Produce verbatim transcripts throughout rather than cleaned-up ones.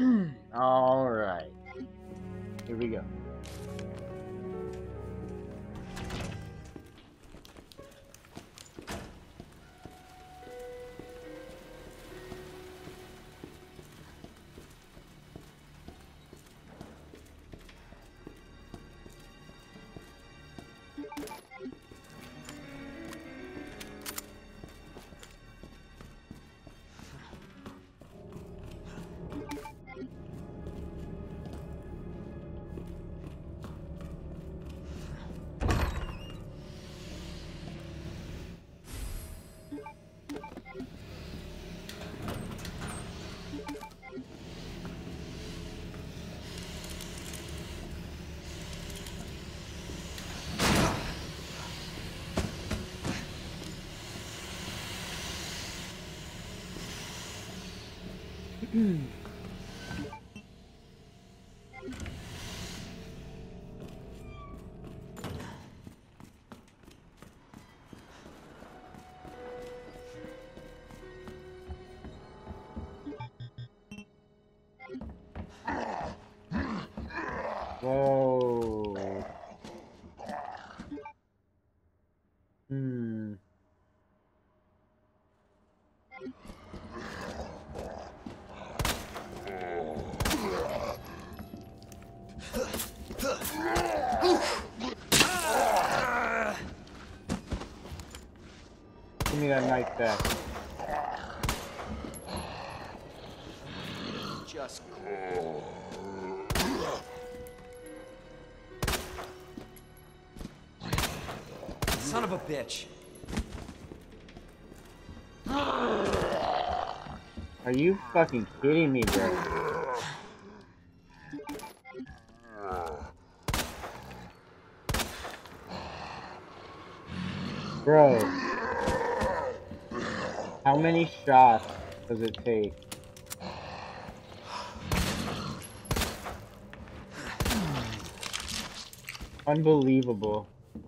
Alright. Here we go. Whoa. Hmm. Give me that knife back. Just cool. Son of a bitch. Are you fucking kidding me, bro? Bro. How many shots does it take? Unbelievable.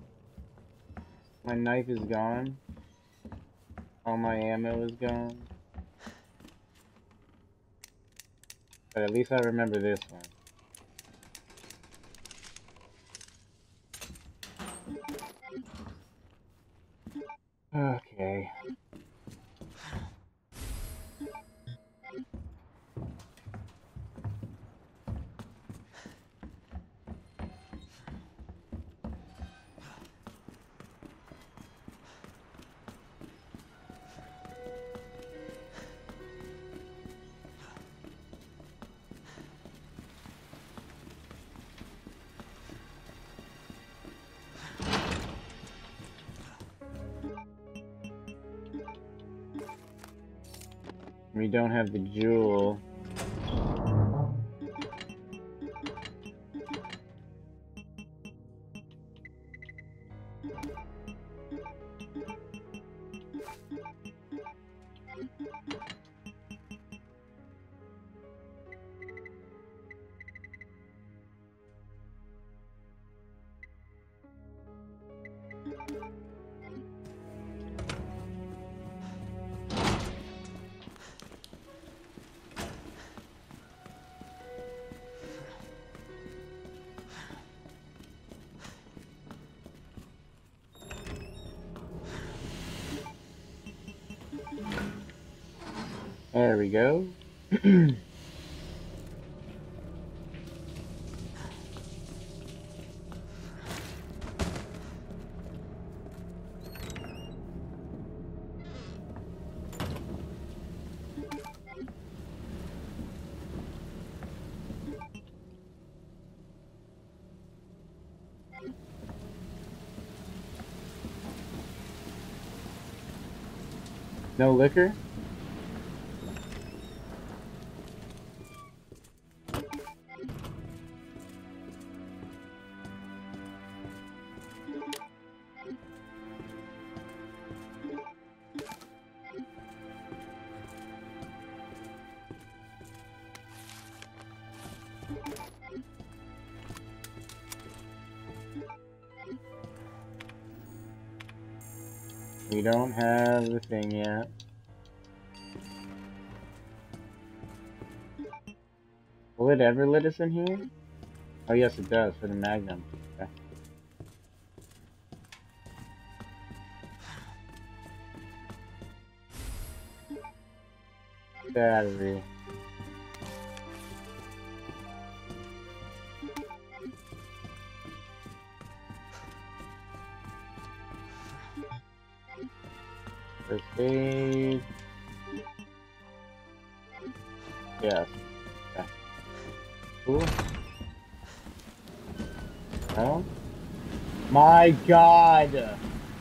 My knife is gone. All my ammo is gone. But at least I remember this one. Okay. We don't have the jewel. There we go. No liquor? We don't have the thing yet. Will it ever let us in here? Oh yes, it does, for the Magnum. Okay. Battery. First aid. Yes. Okay. Cool. Oh. My God!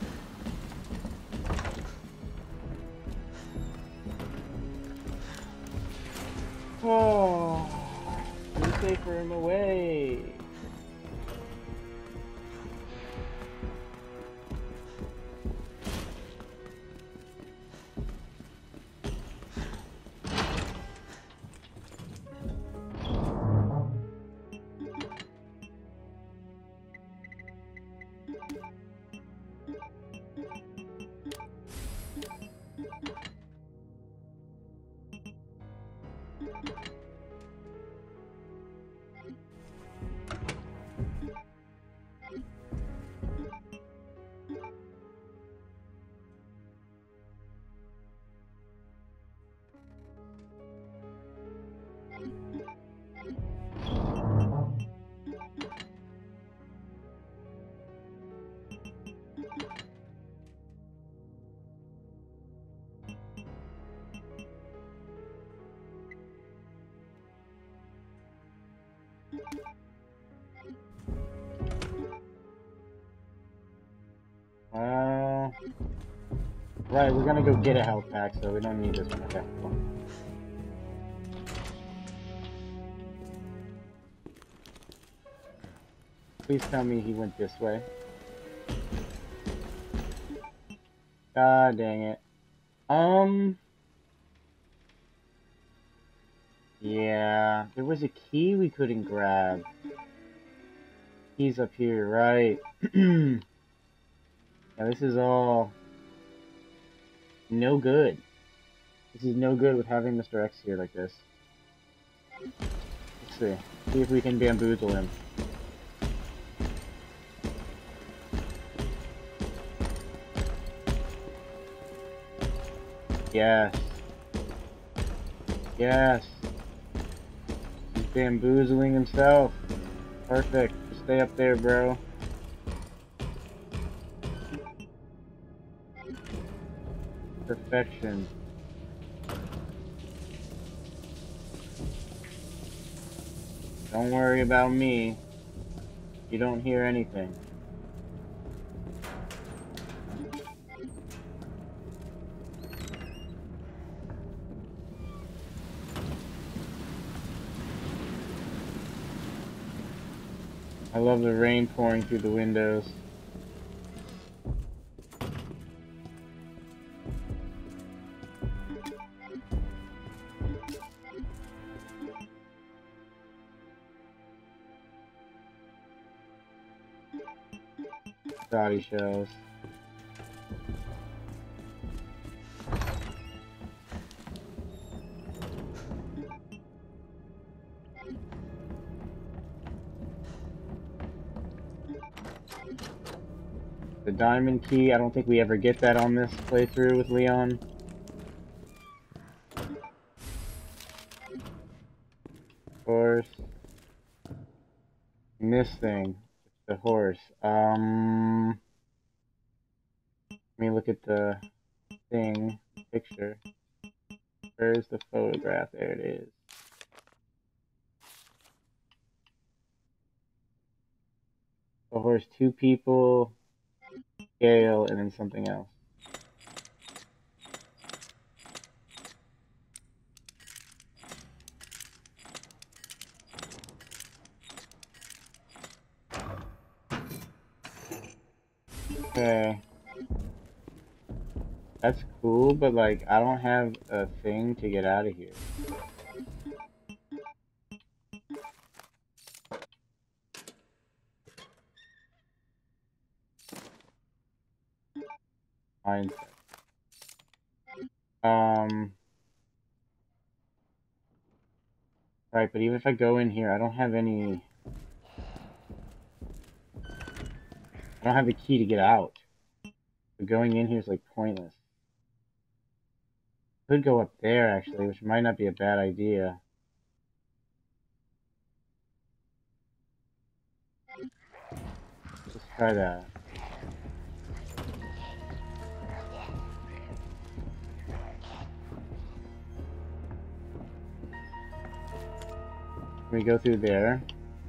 Oh. You take him away. Uh, right, we're gonna go get a health pack, so we don't need this one. Okay, cool. Please tell me he went this way. God dang it. Um... Yeah, there was a key we couldn't grab. Key's up here, right? Yeah, this is all no good. This is no good with having Mister X here like this. Let's see. See if we can bamboozle him. Yes. Yes. He's bamboozling himself. Perfect. Just stay up there, bro. Perfection. Don't worry about me. You don't hear anything. I love the rain pouring through the windows. Body shells. The diamond key, I don't think we ever get that on this playthrough with Leon. Horse. And this thing, the horse. Um, let me look at the thing, picture. Where's the photograph? There it is. The horse, two people, Gale, and then something else. Okay. That's cool, but like, I don't have a thing to get out of here. Mindset. Um... Right, but even if I go in here, I don't have any... I don't have the key to get out. So going in here is, like, pointless. Could go up there, actually, which might not be a bad idea. Let's try that. We go through there.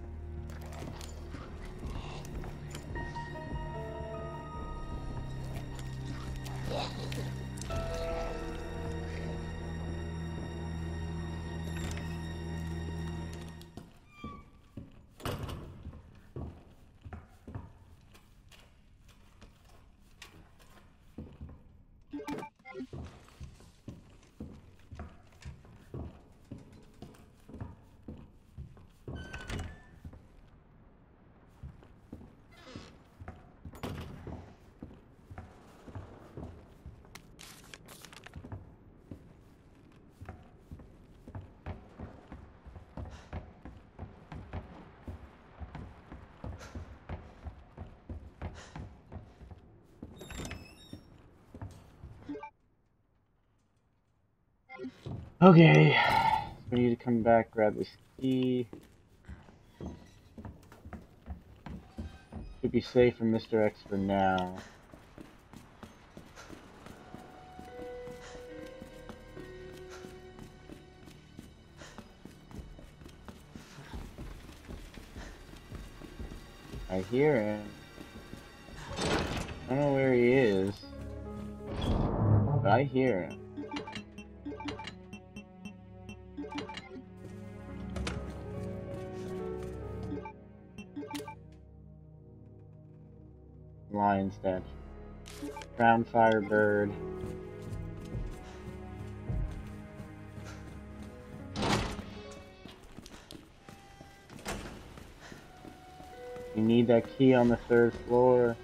Okay, we need to come back, grab this key. Should be safe from Mister X for now. I hear him. I don't know where he is, but I hear him. Lion statue. Crown Firebird. You need that key on the third floor.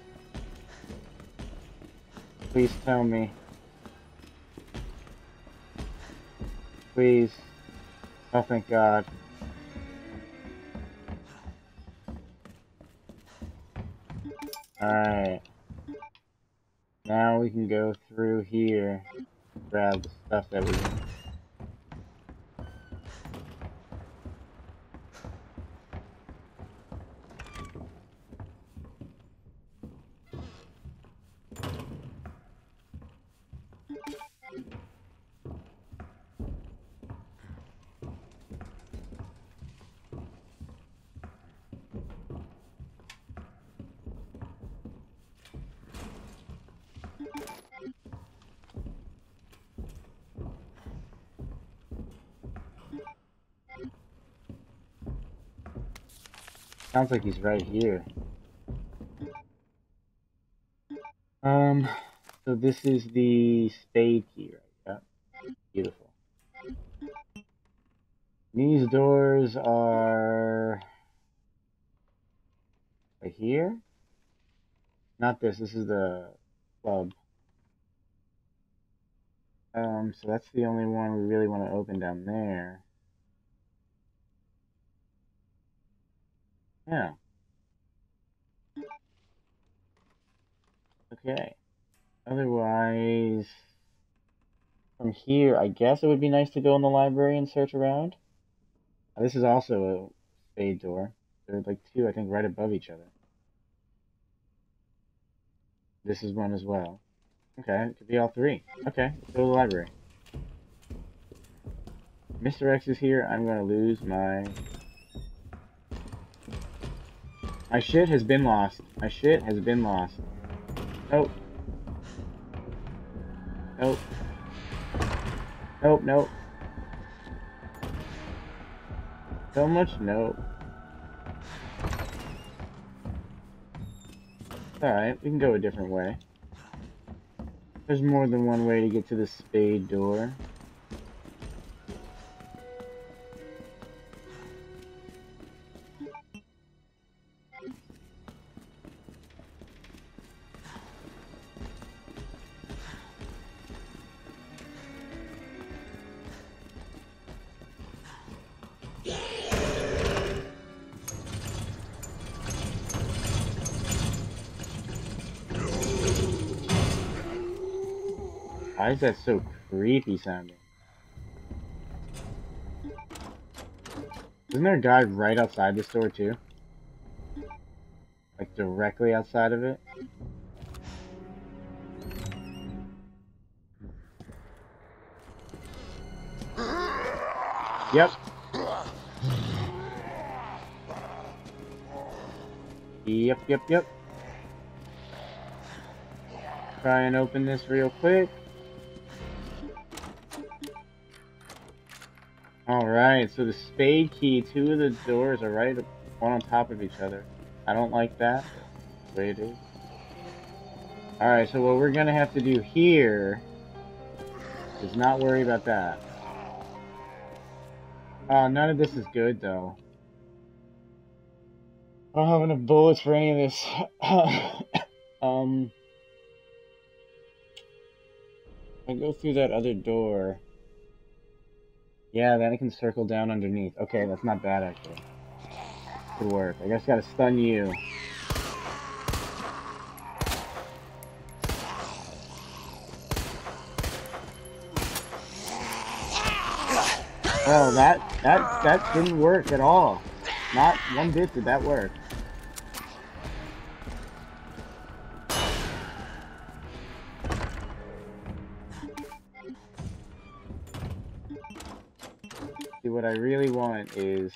Please tell me. Please. Oh, thank God. Alright. Now we can go through here, grab the stuff that we need. Sounds like he's right here. Um, so this is the spade key, right? Yeah. Beautiful. These doors are right here. Not this. This is the club. Um, so that's the only one we really want to open down there. Yeah. Okay. Otherwise, from here, I guess it would be nice to go in the library and search around. This is also a spade door. They're like two, I think, right above each other. This is one as well. Okay, it could be all three. Okay, let's go to the library. Mister X is here. I'm gonna lose my... My shit has been lost. My shit has been lost. Nope. Nope. Nope, nope. So much nope. Alright, we can go a different way. There's more than one way to get to the spade door. Why is that so creepy sounding? Isn't there a guy right outside the store too? Like directly outside of it? Yep. Yep, yep, yep. Try and open this real quick. Alright, so the spade key, two of the doors are right one on top of each other. I don't like that, but that's the way it is. Alright, so what we're gonna have to do here is not worry about that. Uh, none of this is good, though. I don't have enough bullets for any of this. um, I go through that other door. Yeah, then I can circle down underneath. Okay, that's not bad, actually. Could work. I guess I gotta stun you. Oh, that, that, that didn't work at all. Not one bit did that work. See, what I really want is...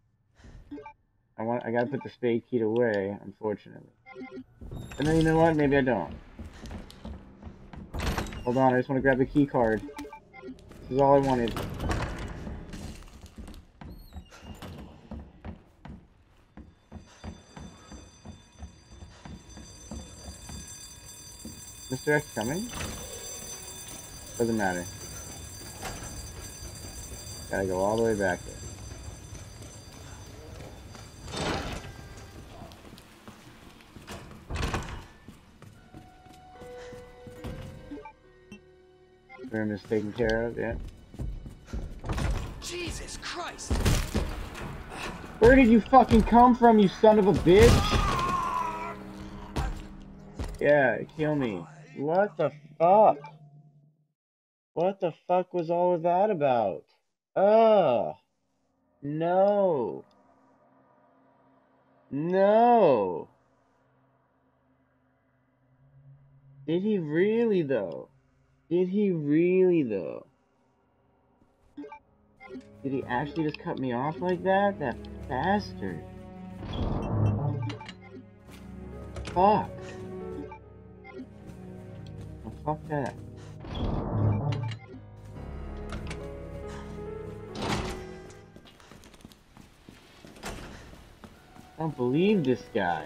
I want, I gotta put the spade key away, unfortunately. And then, you know what? Maybe I don't. Hold on, I just want to grab the key card. This is all I wanted. Mister X coming? Doesn't matter. Gotta go all the way back there. Room is taken care of, yeah. Jesus Christ! Where did you fucking come from, you son of a bitch? Yeah, kill me. What the fuck? What the fuck was all of that about? Ugh. No. No. Did he really, though? Did he really, though? Did he actually just cut me off like that? That bastard. Fuck. Oh, fuck that. I don't believe this guy.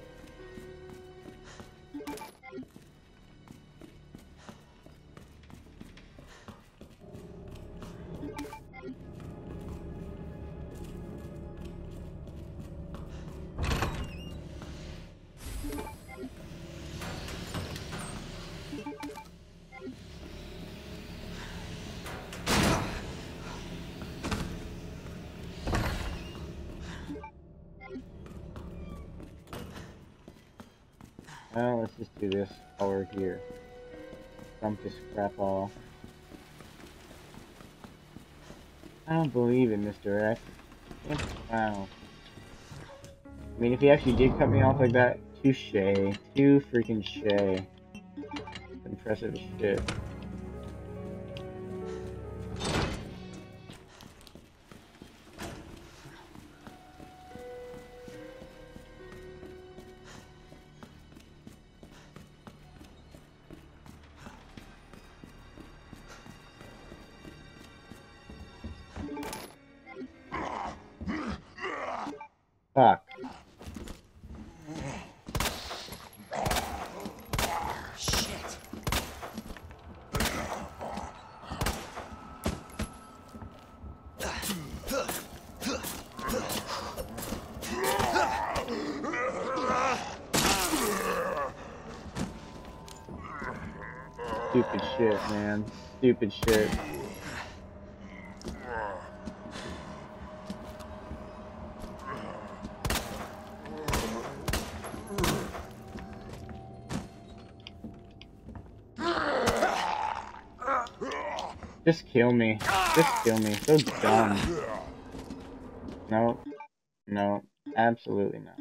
Well, let's just do this while we're here. Dump this crap off. I don't believe it, Mister X. Wow. I mean, if he actually did cut me off like that, touche. Too freaking shay. Impressive as shit. Fuck. Shit. Stupid shit, man. Stupid shit. Just kill me. Just kill me. So dumb. No. No. Absolutely not.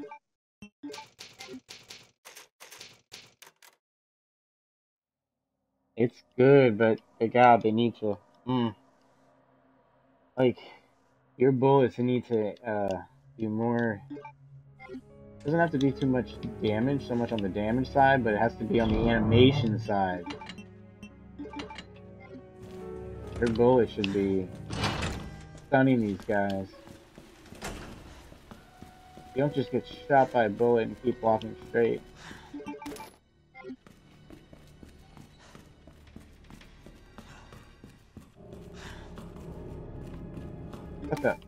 It's good, but, but God, they need to. Mm, like, your bullets need to uh, be more. Doesn't have to be too much damage, so much on the damage side, but it has to be on the animation side. Your bullet should be stunning these guys. You don't just get shot by a bullet and keep walking straight. What's up?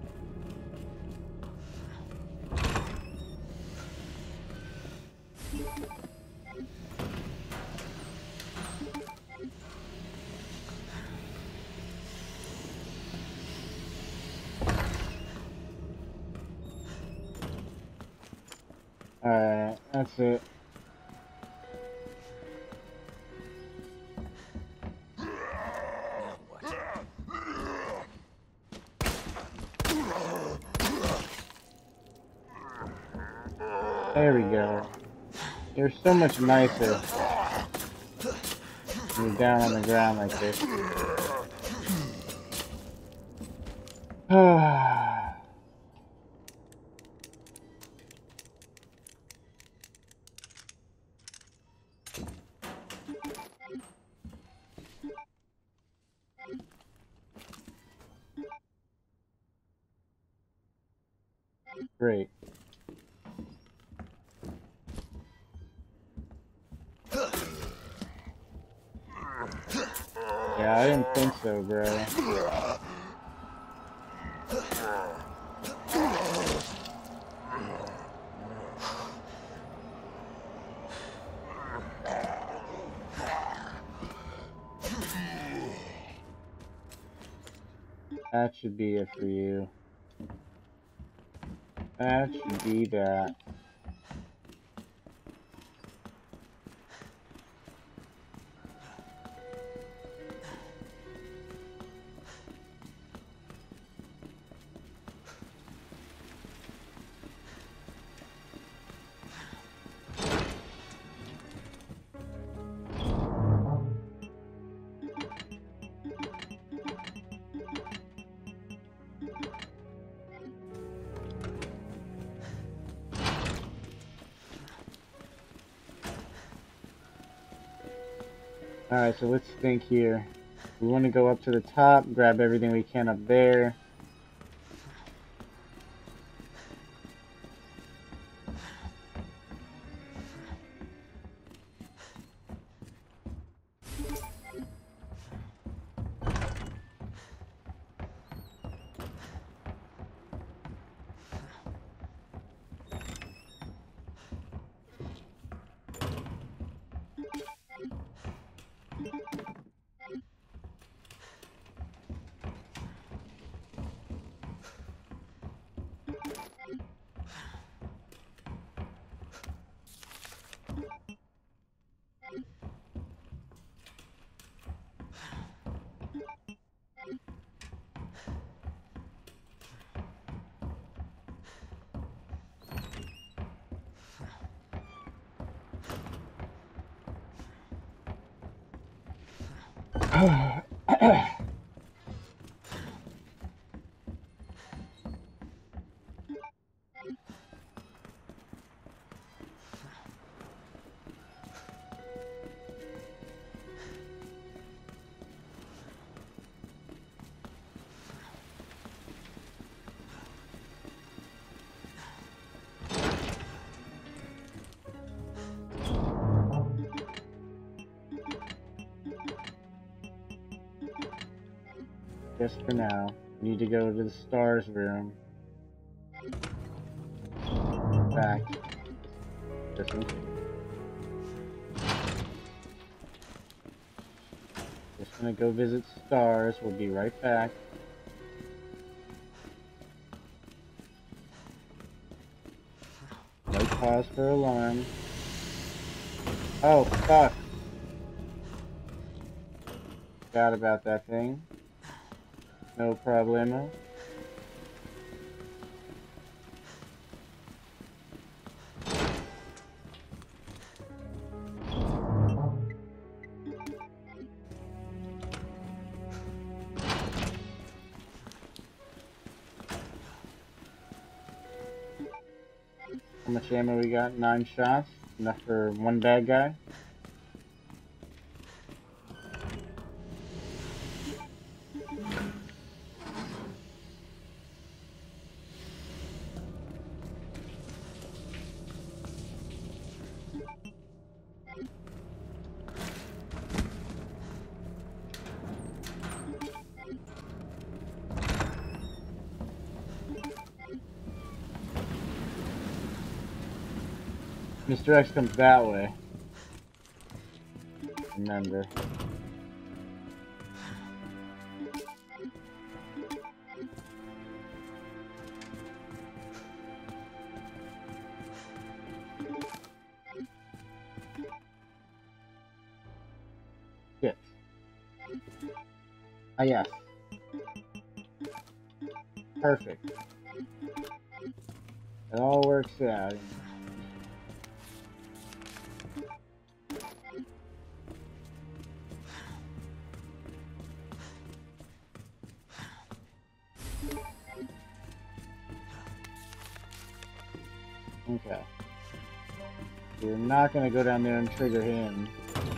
Alright, that's it. There we go. You're so much nicer when you're down on the ground like this. Great. Yeah, I didn't think so, bro. That should be it for you. That should be that. Alright, so let's think here. We want to go up to the top, grab everything we can up there. Just for now. We need to go to the stars room. Back. Just in case. Just gonna go visit stars. We'll be right back. No cause for alarm. Oh, fuck. Forgot about that thing. No problemo. How much ammo we got? Nine shots. Enough for one bad guy. Mister X comes that way. Remember. Shit. Ah, yes. Perfect. It all works out. Okay. We're not gonna go down there and trigger him.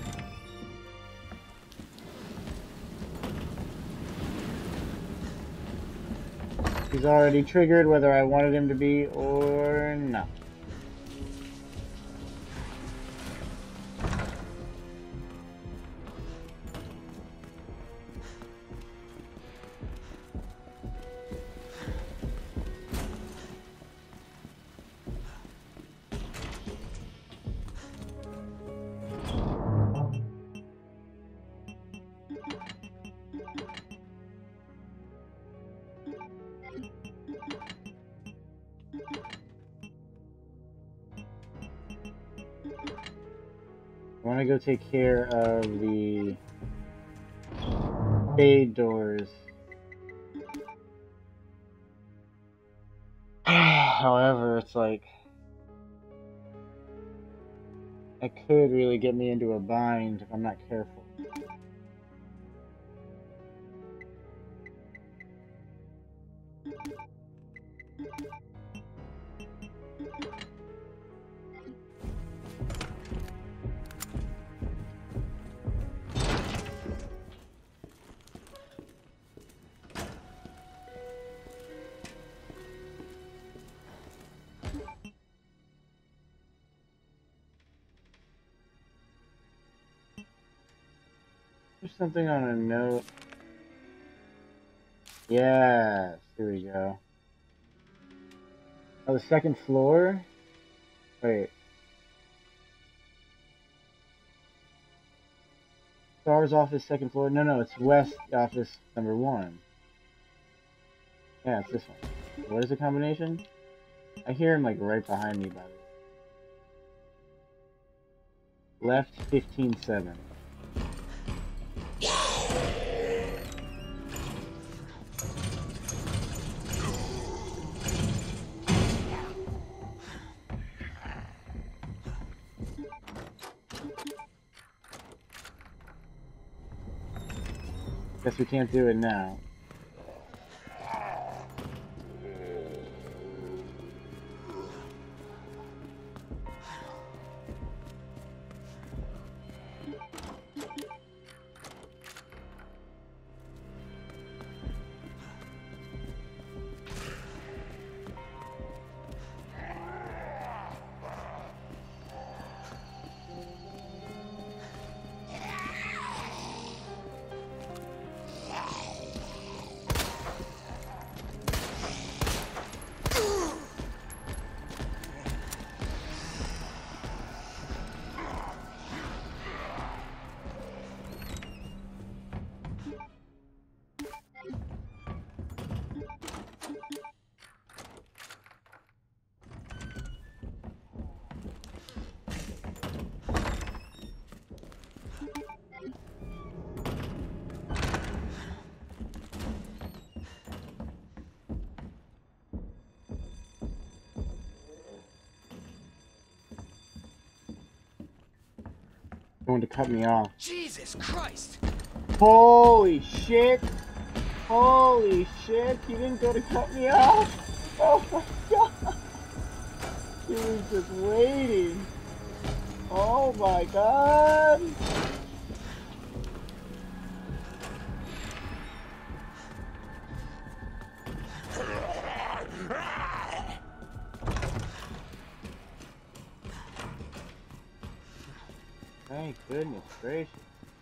He's already triggered whether I wanted him to be or not. I want to go take care of the fade doors. However, it's like it could really get me into a bind if I'm not careful. There's something on a note. Yes, here we go. Oh, the second floor? Wait. Star's office, second floor? No, no, it's West office number one. Yeah, it's this one. What is the combination? I hear him like right behind me, by the way. Left fifteen seven. Guess we can't do it now. Going to cut me off. Jesus Christ! Holy shit! Holy shit! He didn't go to cut me off! Oh my god! He was just waiting. Oh my god! Thank goodness gracious.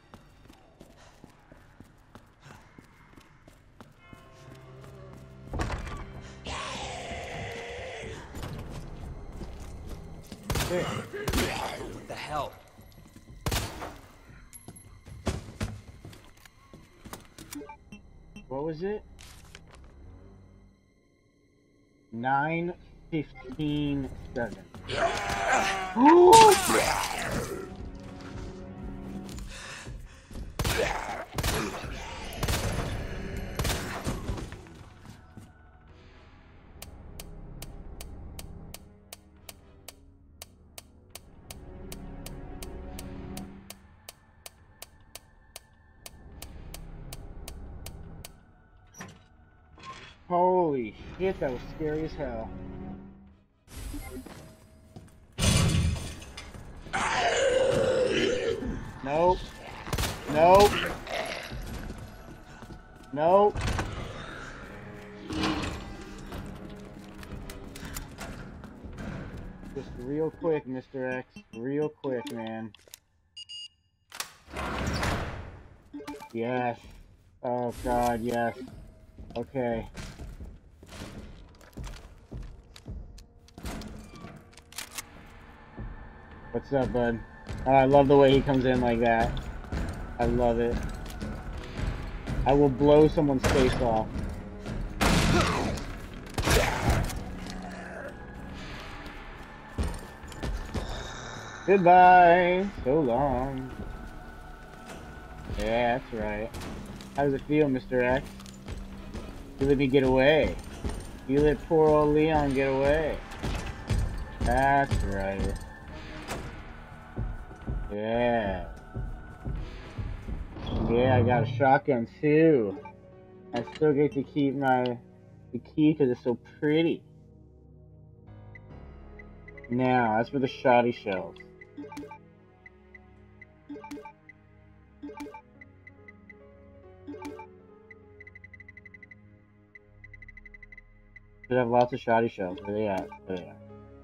Shit. What the hell? What was it? Nine fifteen seven. Holy shit, that was scary as hell. Nope. Nope. Nope. Just real quick, Mister X. Real quick, man. Yes. Oh god, yes. Okay. What's up, bud? Oh, I love the way he comes in like that. I love it. I will blow someone's face off. Goodbye. So long. Yeah, that's right. How does it feel, Mister X? You let me get away. You let poor old Leon get away. That's right. Yeah. Yeah, I got a shotgun too. I still get to keep my the key because it's so pretty. Now, as for the shoddy shells. Should have lots of shoddy shells. Where they at? There they are.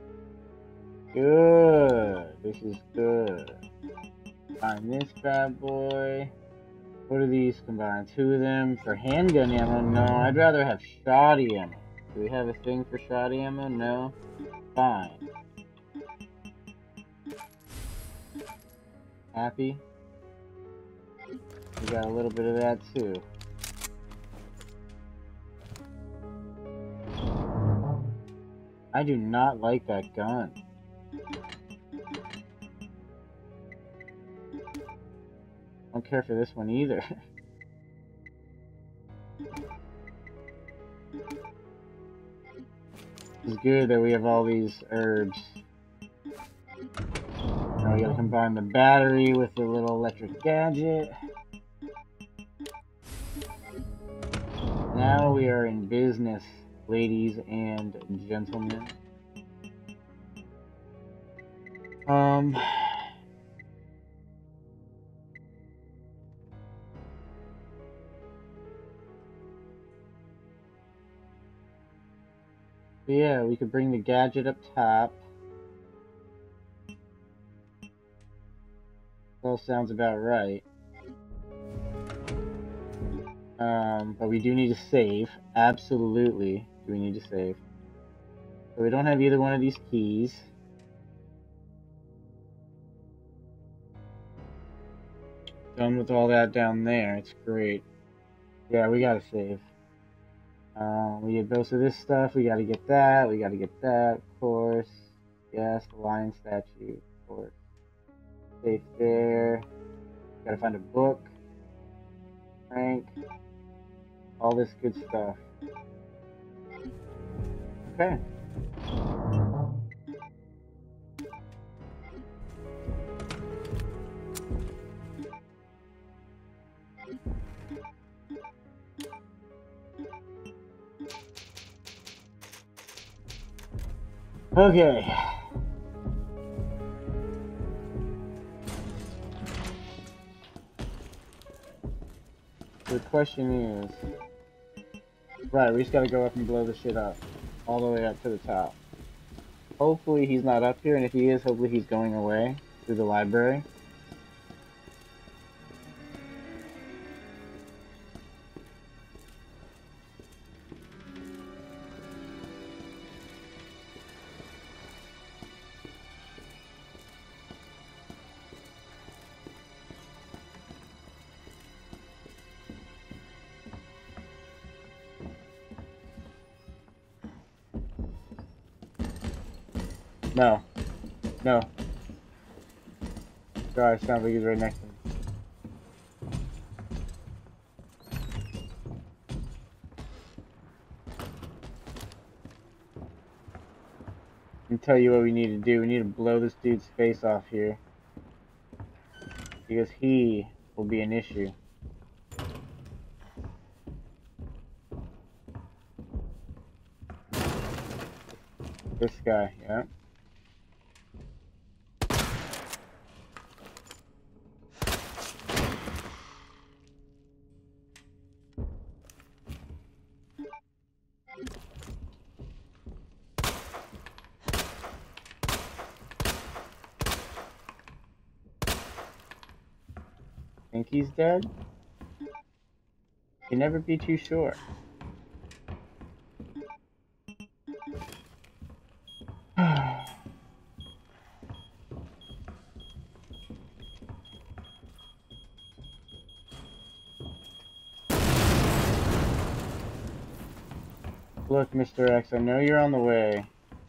Good. This is good. Find this bad boy. What are these combined? Two of them for handgun ammo? No, I'd rather have shoddy ammo. Do we have a thing for shoddy ammo? No? Fine. Happy? We got a little bit of that too. I do not like that gun. I don't care for this one either. It's good that we have all these herbs. Now we gotta combine the battery with the little electric gadget. Now we are in business, ladies and gentlemen. Um... Yeah, we could bring the gadget up top. All sounds about right. Um, but we do need to save. Absolutely, do we need to save. So we don't have either one of these keys. Done with all that down there. It's great. Yeah, we gotta save. Um, we get most of this stuff. We gotta get that. We gotta get that, of course. Yes, the lion statue, of course. Safe there. Gotta find a book. Frank. All this good stuff. Okay. Okay. The question is, right, we just gotta go up and blow the shit up. All the way up to the top. Hopefully he's not up here, and if he is, hopefully he's going away through the library. No. No. God, it sounds like he's right next to me. Let me tell you what we need to do. We need to blow this dude's face off here. Because he will be an issue. This guy, yeah. Think he's dead? You can never be too sure. Look, Mister X, I know you're on the way.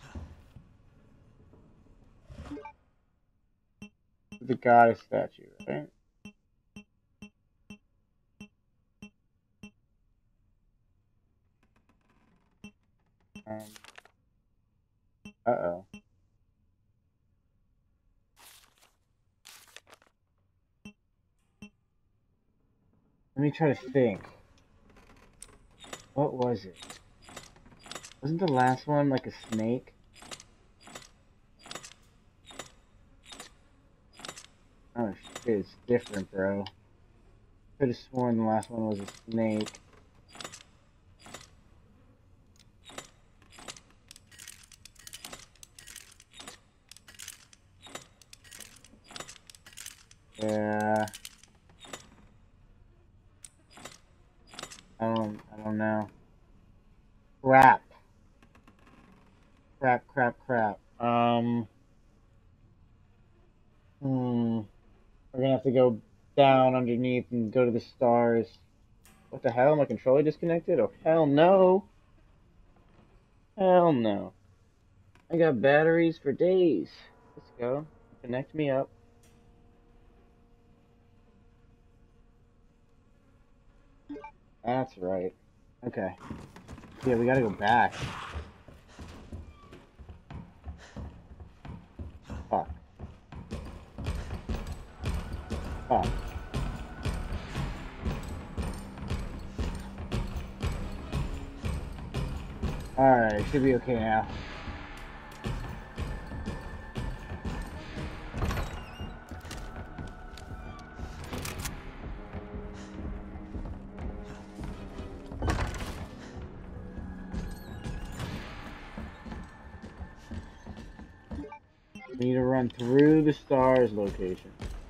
The goddess statue, right? Um, uh-oh. Let me try to think. What was it? Wasn't the last one like a snake? Oh shit, it's different, bro. Could have sworn the last one was a snake. Yeah. I don't, I don't know. Crap. Crap, crap, crap. Um. Hmm. We're gonna have to go down underneath and go to the stars. What the hell? My controller disconnected? Oh, hell no. Hell no. I got batteries for days. Let's go. Connect me up. That's right. Okay. Yeah, we gotta go back. Fuck. Fuck. Alright, should be okay now. We need to run through the stars location.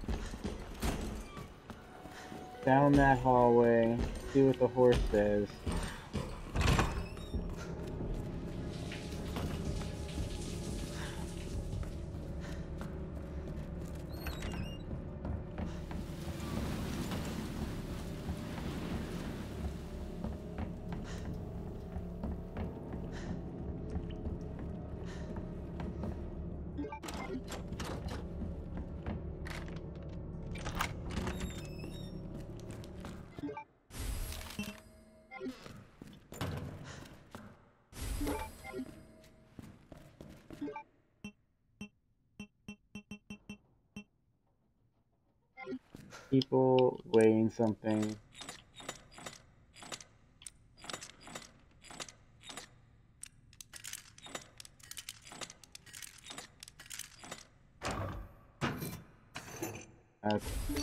Down that hallway. See what the horse says. People weighing something. Okay.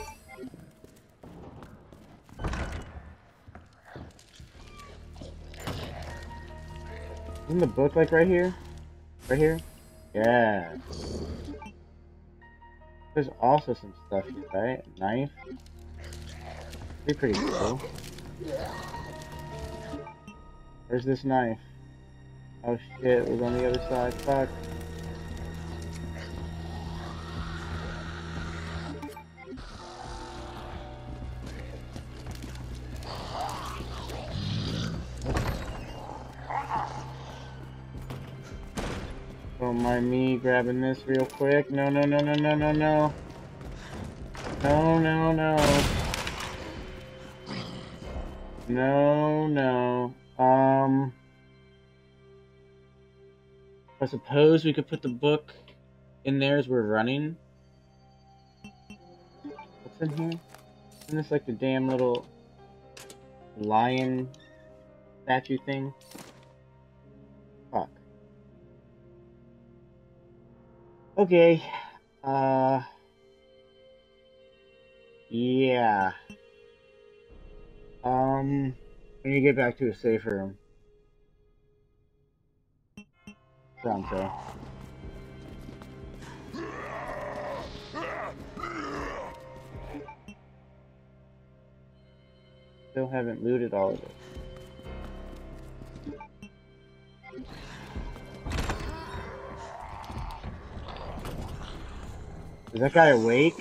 Isn't the book like right here? Right here? Yeah. There's also some stuff here, right? Knife. Be pretty cool. Where's this knife? Oh shit, it was on the other side. Fuck. Don't mind me grabbing this real quick. No, no, no, no, no, no, no. No, no, no. No, no. Um... I suppose we could put the book in there as we're running. What's in here? Isn't this like the damn little lion statue thing? Fuck. Okay. Uh... Yeah. Um... We need to get back to a safe room. Pronto. Still haven't looted all of it. Is that guy awake?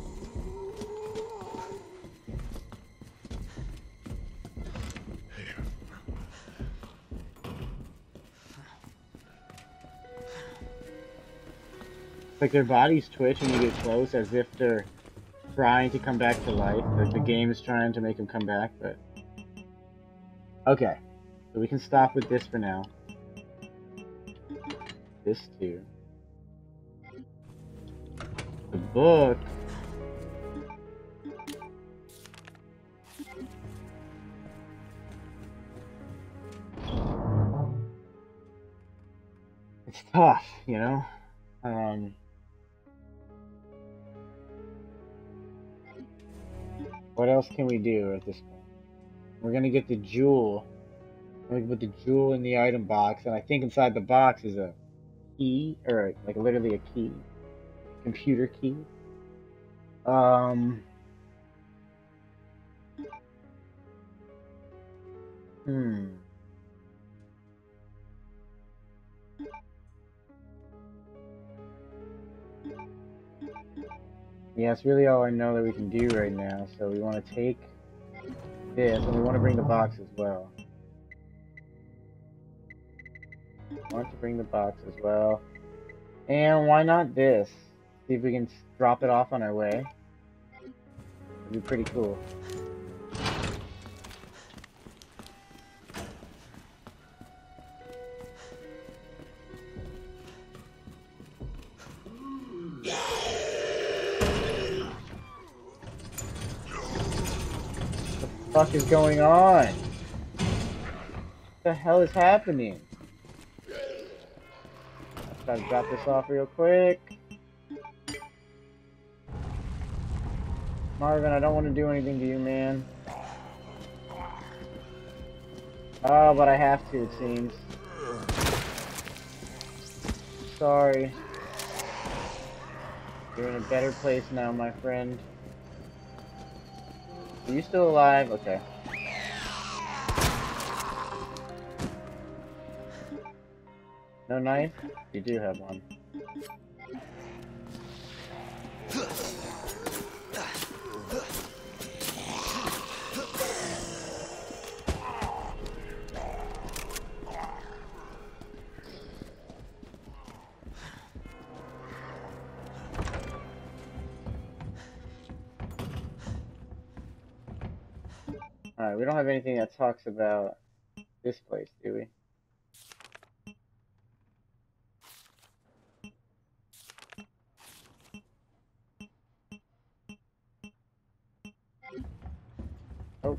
Like their bodies twitch when you get close, as if they're trying to come back to life. Like the game is trying to make them come back, but... Okay. So we can stop with this for now. This too. The book... It's tough, you know? Um... What else can we do at this point? We're gonna get the jewel. We're gonna put the jewel in the item box, and I think inside the box is a key, or like literally a key. Computer key. Um... Hmm... Yeah, it's really all I know that we can do right now, so we want to take this, and we want to bring the box as well. We want to bring the box as well. And why not this? See if we can drop it off on our way. It'd be pretty cool. What the fuck is going on? What the hell is happening? Let's try to drop this off real quick. Marvin, I don't want to do anything to you, man. Oh, but I have to, it seems. Sorry. You're in a better place now, my friend. Are you still alive? Okay. No knife? You do have one. Alright, we don't have anything that talks about this place, do we? Oh.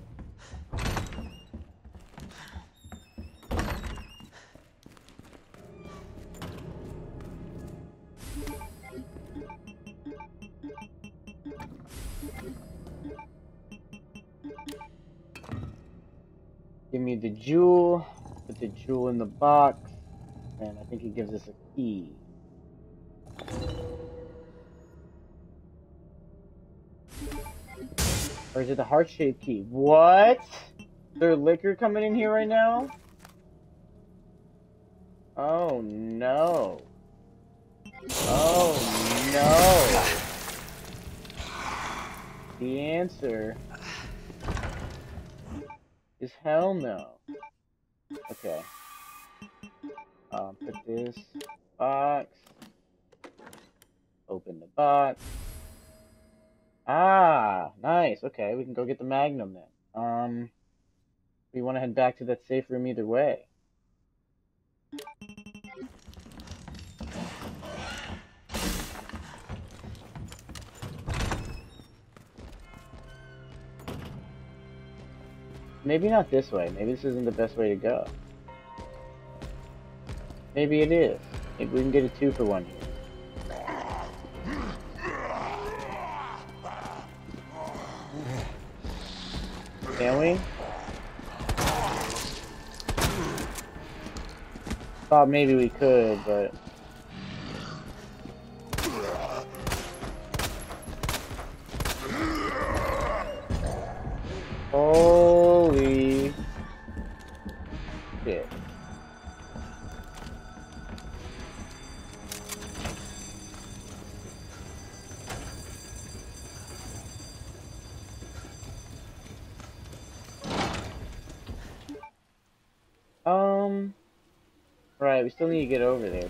Give me the jewel. Put the jewel in the box. And I think it gives us a key. Or is it the heart-shaped key? What? Is there liquor coming in here right now? Oh no. Oh no. The answer is hell no. Okay. Um, put this box. Open the box. Ah, nice. Okay, we can go get the Magnum then. Um, we want to head back to that safe room either way. Maybe not this way. Maybe this isn't the best way to go. Maybe it is. Maybe we can get a two for one here. Can we? Thought maybe we could, but... Holy shit. Um, right, we still need to get over there.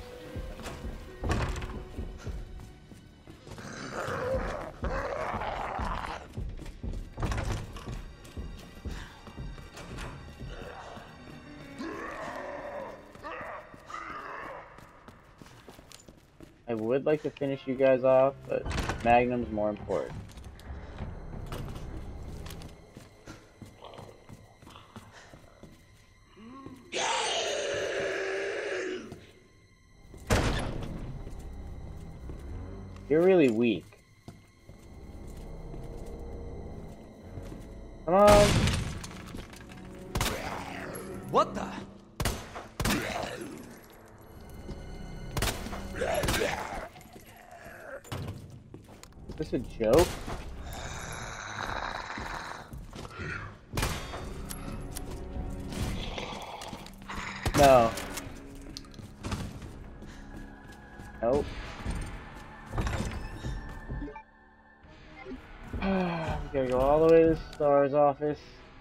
I would like to finish you guys off, but Magnum's more important. You're really weak. Come on. What the? Is this a joke? No. Nope. We gotta go all the way to the Star's office.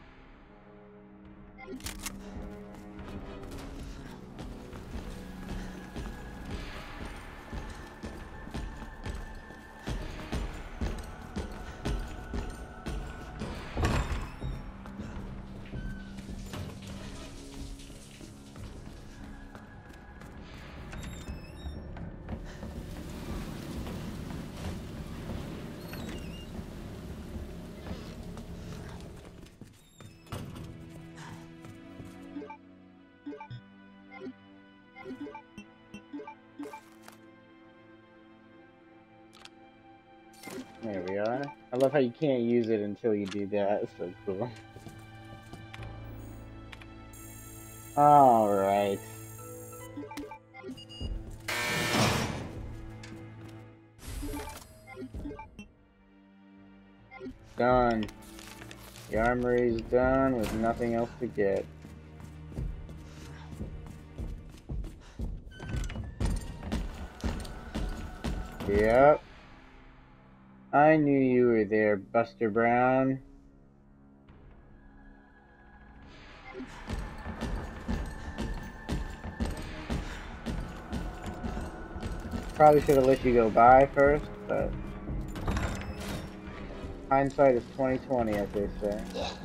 There we are. I love how you can't use it until you do that. It's so cool. Alright. Done. The armory's done with nothing else to get. Yep. I knew you were there, Buster Brown. Probably should have let you go by first, but hindsight is twenty twenty, as they say.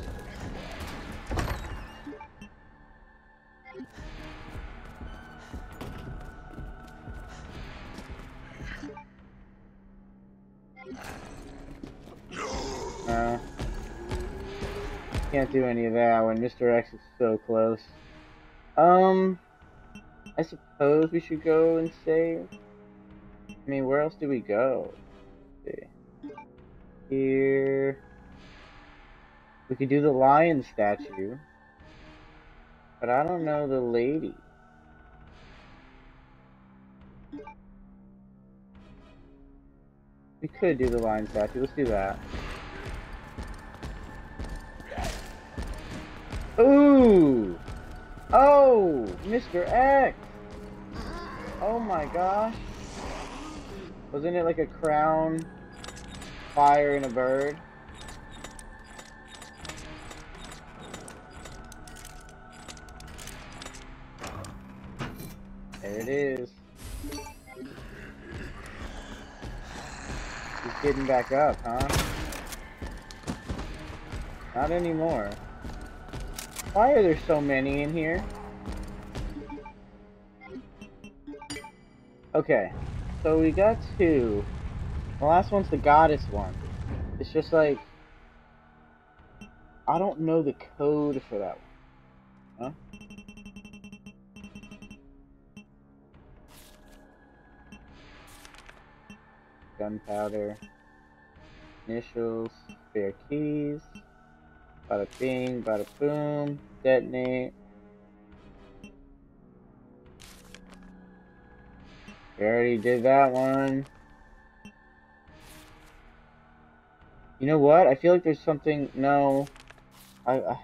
No. Can't do any of that when Mister X is so close. Um, I suppose we should go and save. I mean, where else do we go? Let's see. Here. We could do the lion statue. But I don't know the lady. We could do the lion statue. Let's do that. Ooh! Oh! Mister X! Oh my gosh. Wasn't it like a crown, fire, and a bird? There it is. He's getting back up, huh? Not anymore. Why are there so many in here? Okay, so we got two. The last one's the goddess one. It's just like, I don't know the code for that one. Huh? Gunpowder. Initials. Spare keys. Bada bing, bada boom. Detonate. We already did that one. You know what? I feel like there's something. No. I. I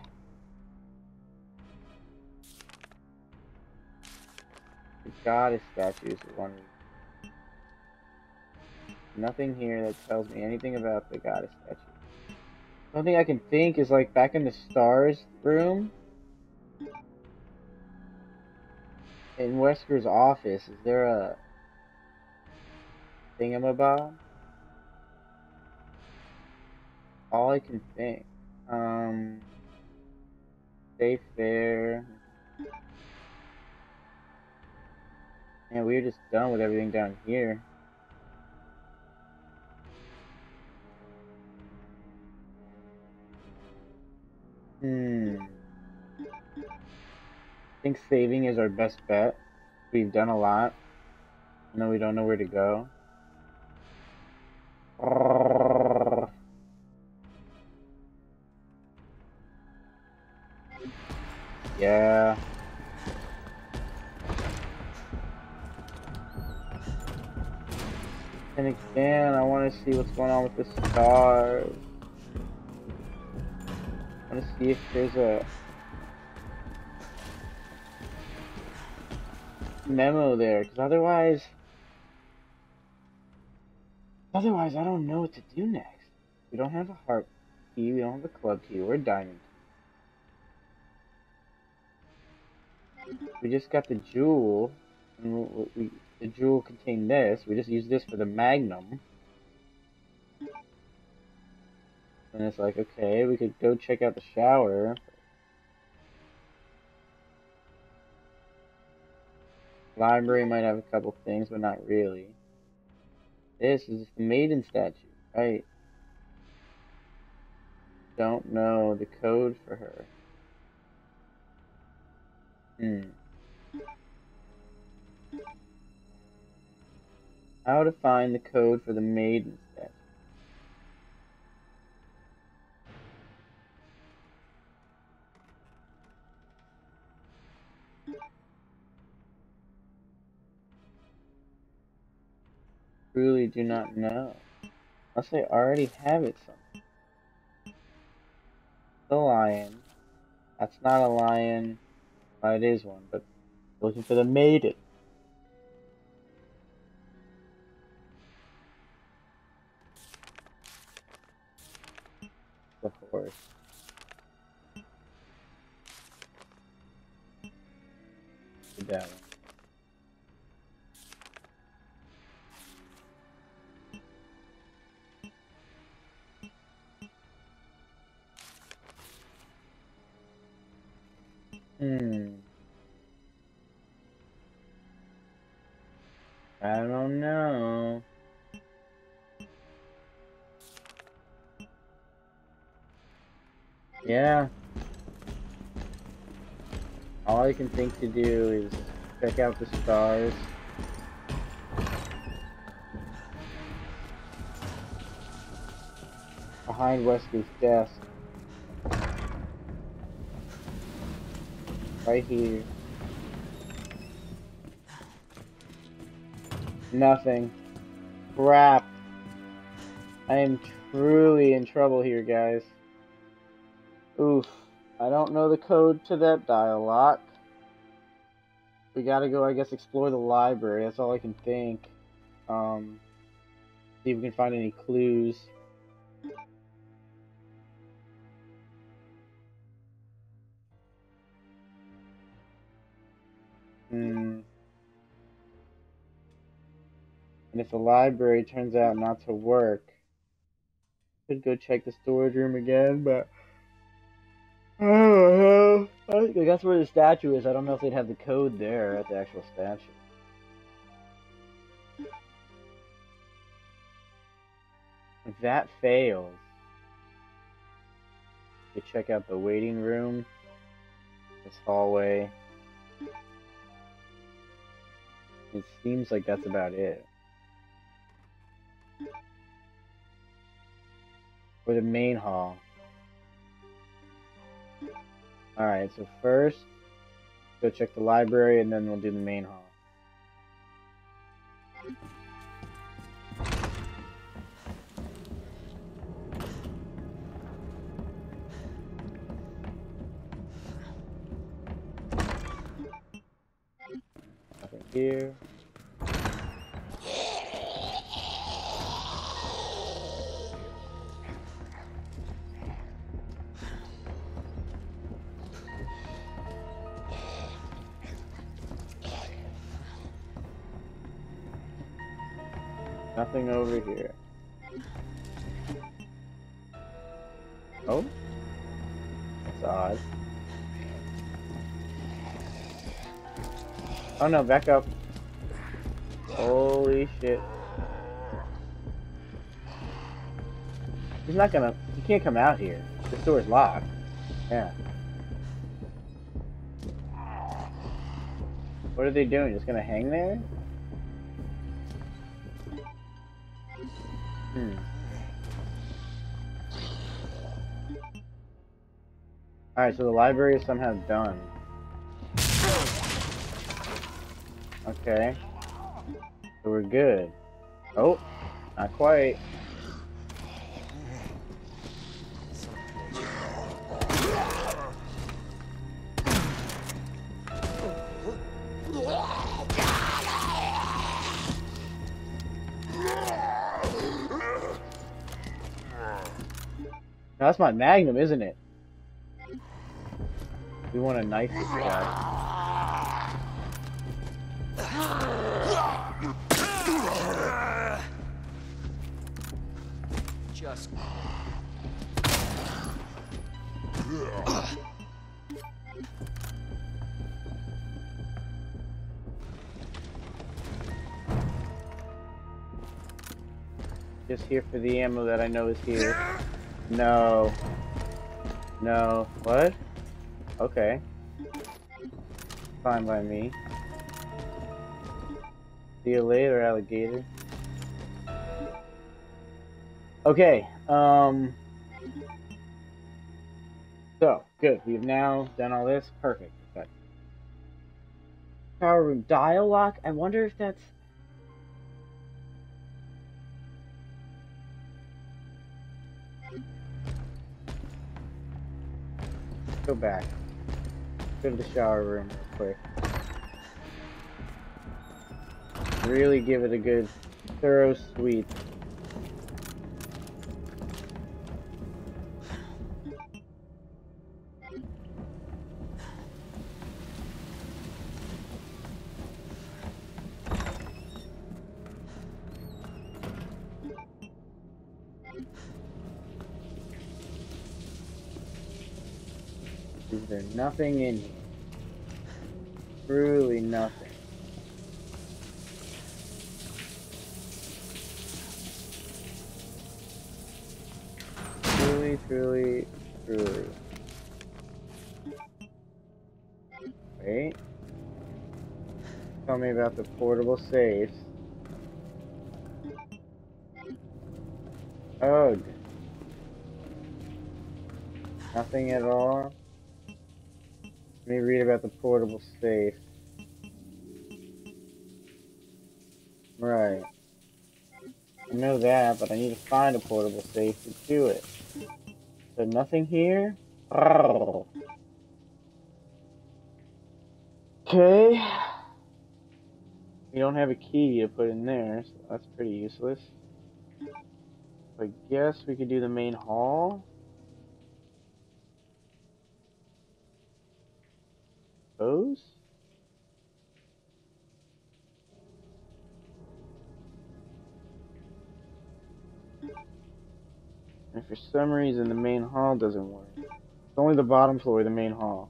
the goddess statue is the one. Nothing here that tells me anything about the goddess statue. The only thing I can think is like back in the stars room. In Wesker's office, is there a thingamabob? All I can think. Um, safe there. Man, we were just done with everything down here. Hmm. I think saving is our best bet. We've done a lot. And then we don't know where to go. Yeah. And again, I want to see what's going on with the stars. I want to see if there's a memo there, because otherwise, otherwise I don't know what to do next. We don't have a heart key, we don't have a club key, or a diamond key. We just got the jewel, and we, we, the jewel contained this. We just used this for the magnum. And it's like, okay, we could go check out the shower. Library might have a couple things, but not really. This is the maiden statue, right? Don't know the code for her. Hmm. How to find the code for the maiden statue. Truly do not know. Unless I already have it somewhere. The lion. That's not a lion. Well, it is one, but looking for the maiden. The horse. That one. Hmm. I don't know. Yeah. All I can think to do is check out the stars. Behind Wesker's desk. Right here. Nothing. Crap. I am truly in trouble here, guys. Oof. I don't know the code to that dial lock. We gotta go, I guess, explore the library. That's all I can think. Um, see if we can find any clues. Hmm. And if the library turns out not to work, could go check the storage room again, but I don't know. I think that's where the statue is. I don't know if they'd have the code there at the actual statue. If that fails, we check out the waiting room, this hallway. It seems like that's about it. Or the main hall. Alright, so first, go check the library and then we'll do the main hall. Nothing here. Nothing over here. Oh? That's odd. Oh no, back up. Holy shit. He's not gonna... He can't come out here. The door's locked. Yeah. What are they doing? Just gonna hang there? Hmm. Alright, so the library is somehow done. Okay. So we're good. Oh, not quite. Now, that's my Magnum, isn't it? We want to knife this guy. Just. Just here for the ammo that I know is here. No. No. What? Okay. Fine by me. See you later, alligator. Okay, um... so, good. We've now done all this. Perfect. Okay. Power room dial lock? I wonder if that's... Go back. Go to the shower room real quick. Really give it a good, thorough sweep. Is there nothing in here? Truly nothing. Truly, truly, truly. Wait. Tell me about the portable safes. Ugh. Nothing at all. Let me read about the portable safe. Right. I know that, but I need to find a portable safe to do it. So nothing here? Oh. Okay. We don't have a key to put in there, so that's pretty useless. I guess we could do the main hall. Suppose? And for some reason the main hall doesn't work. It's only the bottom floor of the main hall.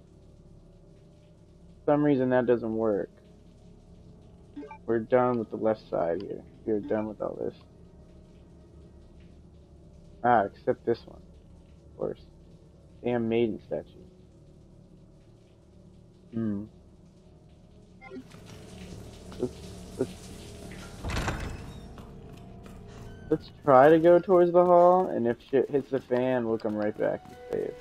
For some reason that doesn't work. We're done with the left side here. We're done with all this. Ah, except this one. Of course. Damn maiden statue. Hmm. Let's, let's, let's try to go towards the hall, and if shit hits the fan, we'll come right back to save.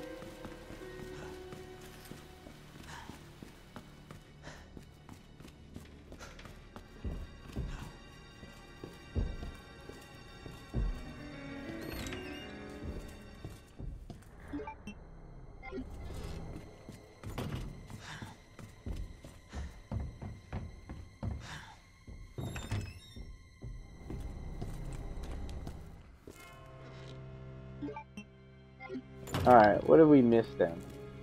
Alright, what have we missed then?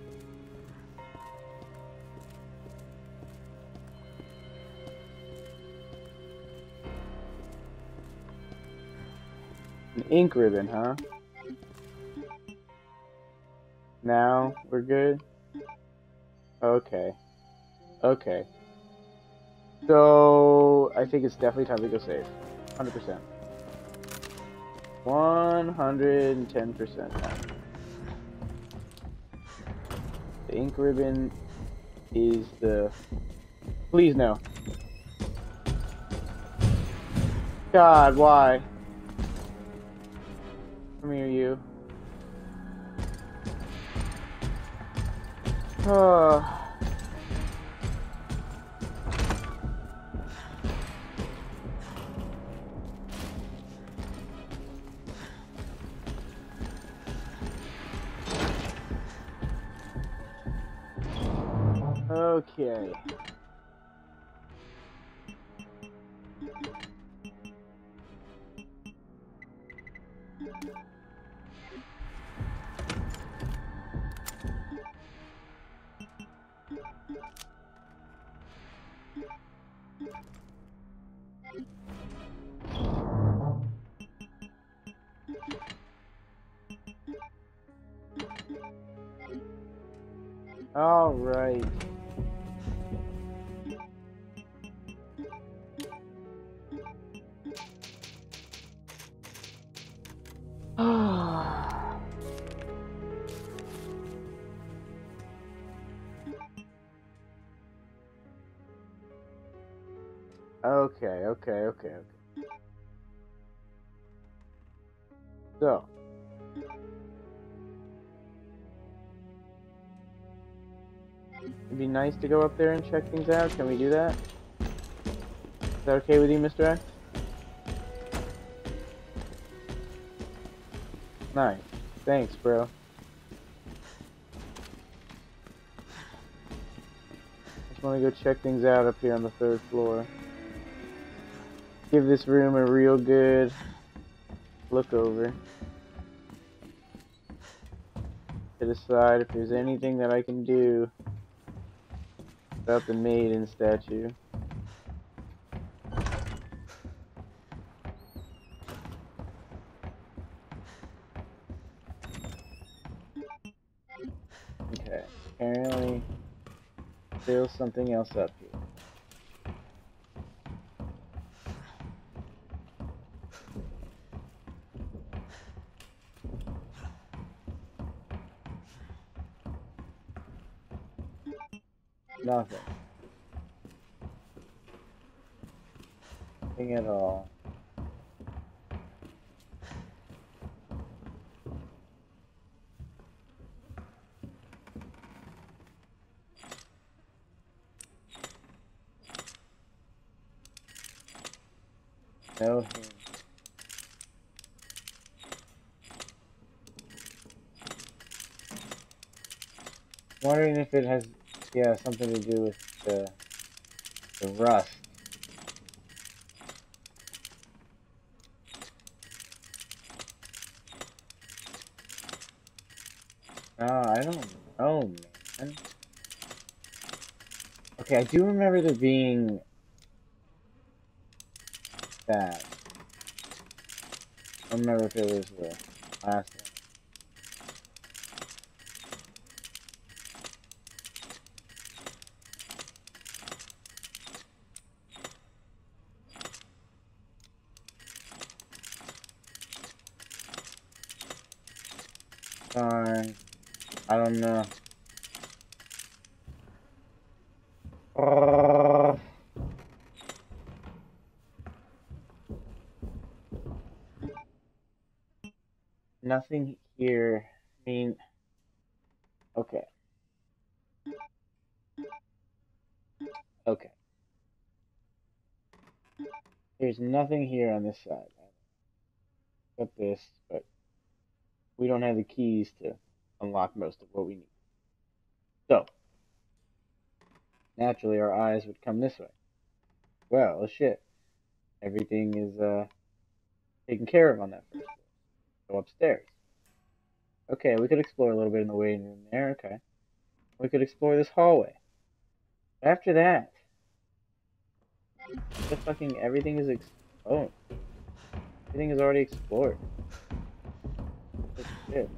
An ink ribbon, huh? Now we're good? Okay. Okay. So, I think it's definitely time to go save. one hundred percent. one hundred ten percent now. The ink ribbon is the... Please no. God, why? Come here, you. Oh. Okay. All right. Okay, okay, okay, okay. So. It'd be nice to go up there and check things out. Can we do that? Is that okay with you, Mister X? Nice. Thanks, bro. Just want to go check things out up here on the third floor. Give this room a real good look over. To decide if there's anything that I can do about the maiden statue. Okay, apparently there's something else up here. Nothing. Nothing at all. No hint. Wondering if it has, yeah, something to do with the the rust. No, I don't know, man. Okay, I do remember there being that. I don't remember if it was the last one. Darn. I don't know. Nothing here. I mean, okay. Okay. There's nothing here on this side. Except this, but we don't have the keys to unlock most of what we need. So, naturally our eyes would come this way. Well, shit. Everything is uh taken care of on that first floor. Go upstairs. Okay, we could explore a little bit in the waiting room there, okay. We could explore this hallway. After that, the fucking everything is exposed. Everything is already explored. Shit.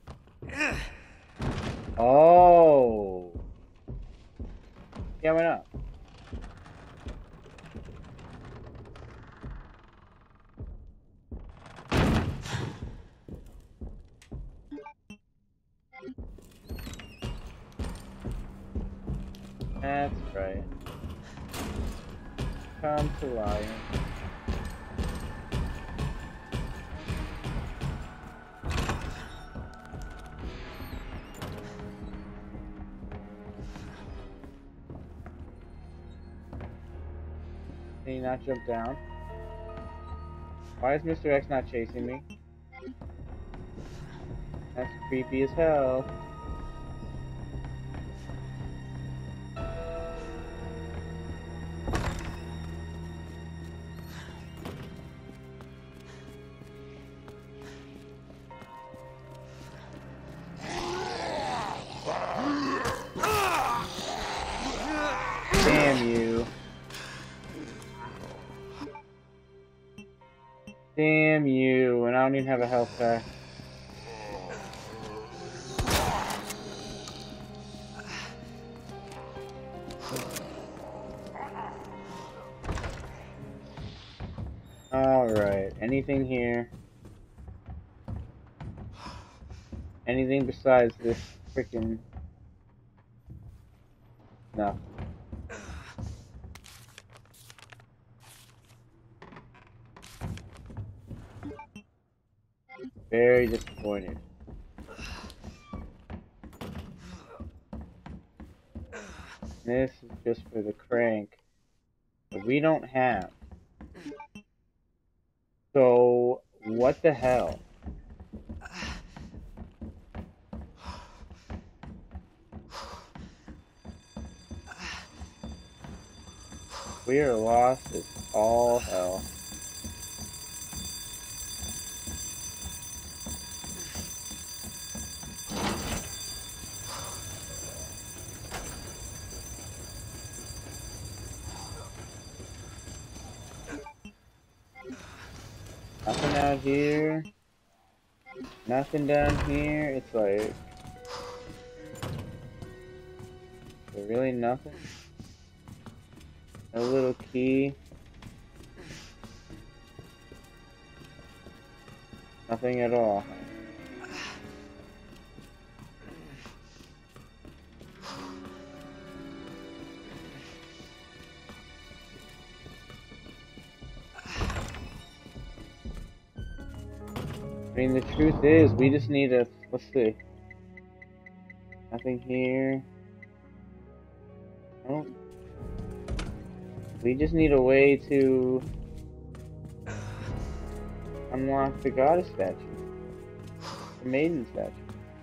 Oh. Yeah, why not? That's right. Come to Lion. Can you not jump down? Why is Mister X not chasing me? That's creepy as hell. Damn you. Damn you, and I don't even have a health pack. Alright, anything here? Anything besides this freaking... No. Very disappointed. This is just for the crank that we don't have. So, what the hell? We are lost as all hell. Nothing out here. Nothing down here. It's like... Is there really nothing? No little key. Nothing at all. I mean, the truth is, we just need a... Let's see. Nothing here. Oh. We just need a way to... unlock the goddess statue. The maiden statue.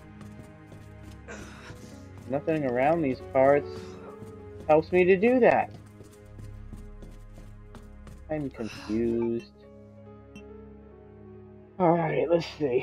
Nothing around these parts helps me to do that. I'm confused. Alright, let's see.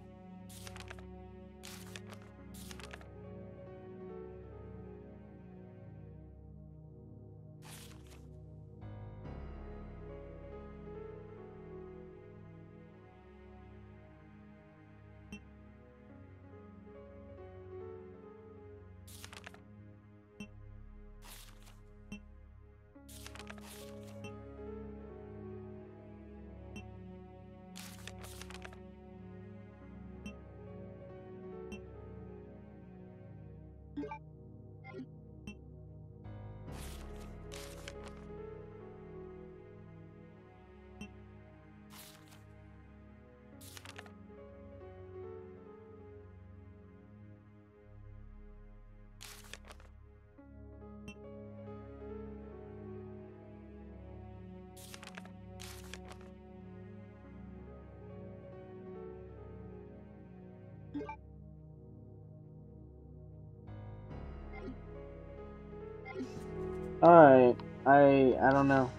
Alright, I I don't know.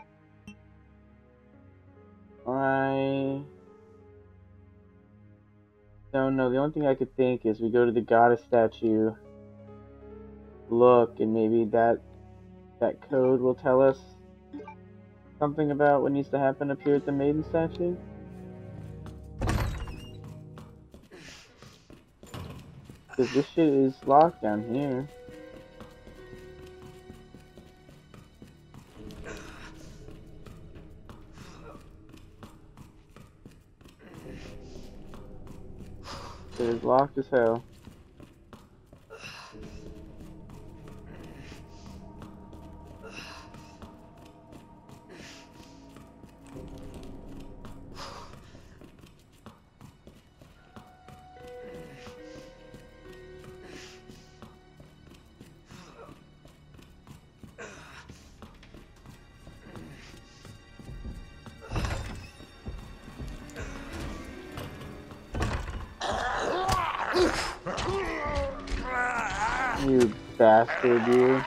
I don't know. The only thing I could think is we go to the goddess statue, look, and maybe that that code will tell us something about what needs to happen up here at the maiden statue. Because this shit is locked down here. It is locked as hell. You bastard, you.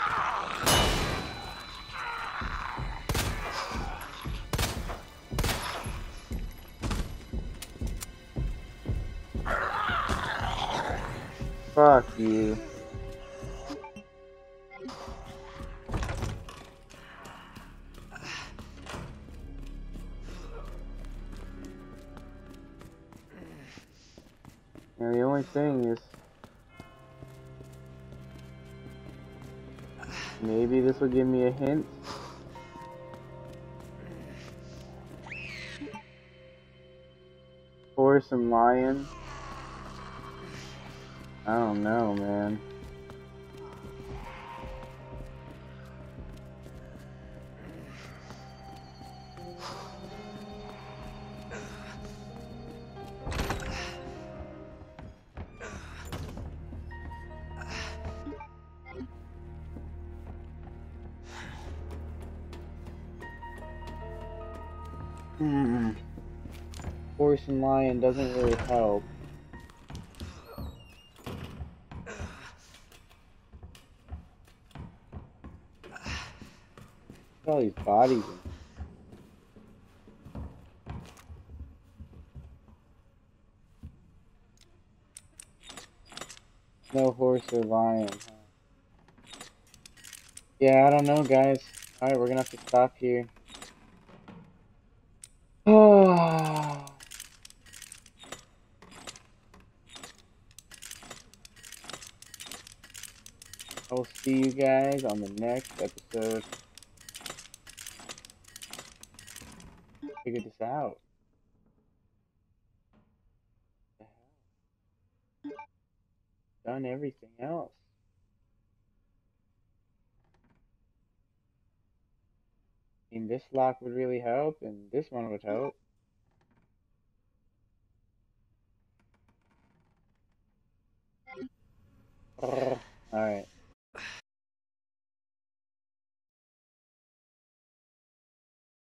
Fuck you. And the only thing is, maybe this will give me a hint. Horse and lion. I don't know, man. Hmm. Horse and lion doesn't really help. Look at all these bodies. No horse or lion, huh? Yeah, I don't know, guys. Alright, we're gonna have to stop here. Oh. I will see you guys on the next episode. Figure this out. Done everything else. I mean, this lock would really help, and this one would help. Alright.